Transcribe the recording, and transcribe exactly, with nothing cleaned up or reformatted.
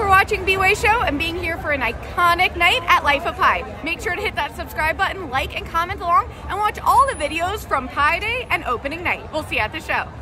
for watching B-Way Show and being here for an iconic night at Life of Pi. Make sure to hit that subscribe button, like, and comment along, and watch all the videos from Pi Day and opening night. We'll see you at the show.